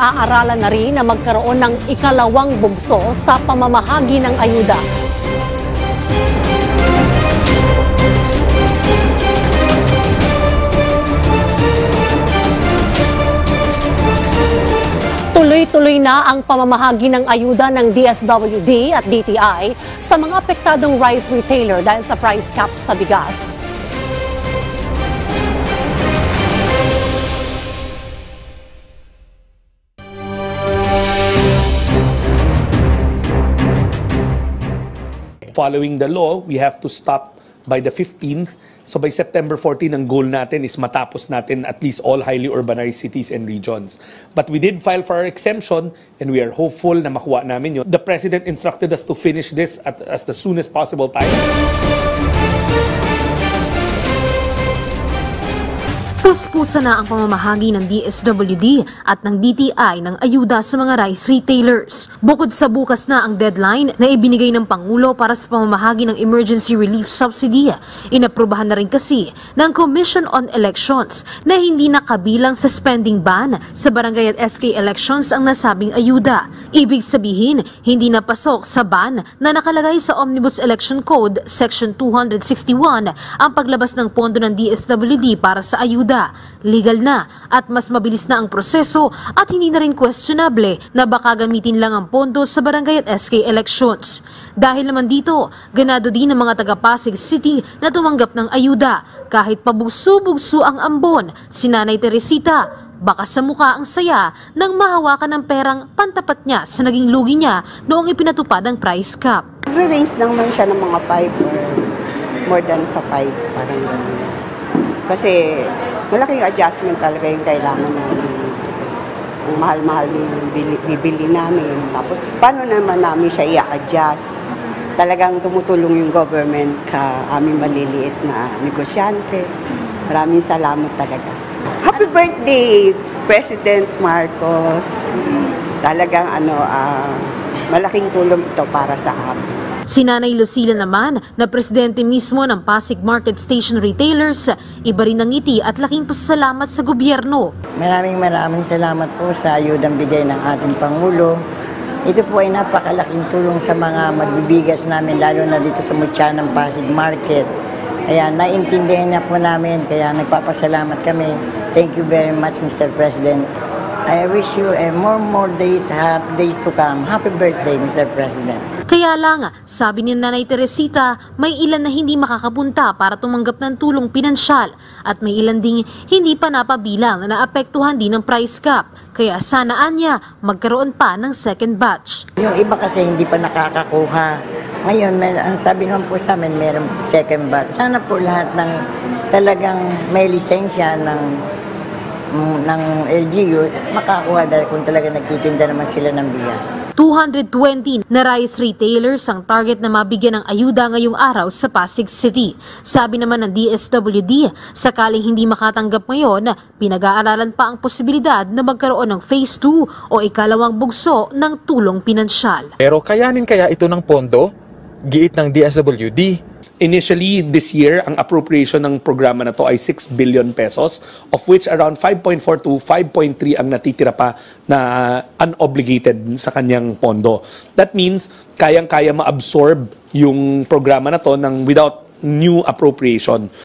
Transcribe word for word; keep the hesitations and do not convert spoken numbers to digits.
pinag-aaralan na rin na magkaroon ng ikalawang bugso sa pamamahagi ng ayuda. Tuloy-tuloy na ang pamamahagi ng ayuda ng D S W D at D T I sa mga apektadong rice retailer dahil sa price cap sa bigas. Following the law, we have to stop by the fifteenth. So by September fourteenth, ang goal natin is matapos natin at least all highly urbanized cities and regions. But we did file for our exemption and we are hopeful na makuha namin yun. The President instructed us to finish this at as the soonest possible time. Puspusa na ang pamamahagi ng D S W D at ng D T I ng ayuda sa mga rice retailers. Bukod sa bukas na ang deadline na ibinigay ng Pangulo para sa pamamahagi ng Emergency Relief Subsidy, inaprubahan na rin kasi ng Commission on Elections na hindi nakabilang sa spending ban sa barangay at S K elections ang nasabing ayuda. Ibig sabihin, hindi napasok sa ban na nakalagay sa Omnibus Election Code Section two sixty-one ang paglabas ng pondo ng D S W D para sa ayuda. Legal na at mas mabilis na ang proseso at hindi na rin questionable na baka gamitin lang ang pondo sa barangay at S K elections. Dahil naman dito, ganado din ng mga taga Pasig City na tumanggap ng ayuda kahit pabugso-bugso ang ambon. Si Nanay Teresita, baka sa mukha ang saya nang mahawakan ng perang pantapat niya sa naging lugi niya noong ipinatupad ang price cap. Nagre-range lang man siya ng mga five or more than sa five, parang gano'n. Kasi malaking adjustment talaga yung kailangan namin. Ang mahal-mahal yung bibili, bibili namin. Tapos, paano naman namin siya i-adjust? Talagang tumutulong yung government ka aming maliliit na negosyante. Maraming salamat talaga. Happy birthday, President Marcos. Talagang ano, uh, malaking tulong ito para sa amin. Si Nanay Lucila naman, na presidente mismo ng Pasig Market Station Retailers, iba rin ang ngiti at laking pasasalamat sa gobyerno. Maraming maraming salamat po sa ayudang bigay ng ating Pangulo. Ito po ay napakalaking tulong sa mga magbibigas namin, lalo na dito sa Mutya ng Pasig Market. Kaya naintindihan niya po namin, kaya nagpapasalamat kami. Thank you very much, Mister President. I wish you uh, more more days, happy days to come. Happy birthday, Mister President. Kaya lang, sabi ni Nanay Teresita, may ilan na hindi makakapunta para tumanggap ng tulong pinansyal at may ilan ding hindi pa napabilang na naapektuhan din ng price cap. Kaya sanaan niya magkaroon pa ng second batch. Yung iba kasi hindi pa nakakakuha. Ngayon, may, ang sabi naman po sa amin, mayroong second batch. Sana po lahat ng talagang may lisensya ng ng L G Us, makakuha dahil kung talaga nagtitinda naman sila ng bigas. two hundred twenty na rice retailers ang target na mabigyan ng ayuda ngayong araw sa Pasig City. Sabi naman ng D S W D, sakaling hindi makatanggap ngayon, pinag-aaralan pa ang posibilidad na magkaroon ng phase two o ikalawang bugso ng tulong pinansyal. Pero kayanin kaya ito ng pondo? Giit ng D S W D. Initially, this year, ang appropriation ng programa na to ay six billion pesos, of which around five point four to five point three ang natitira pa na unobligated sa kanyang pondo. That means, kayang-kaya ma-absorb yung programa na to ng without new appropriation.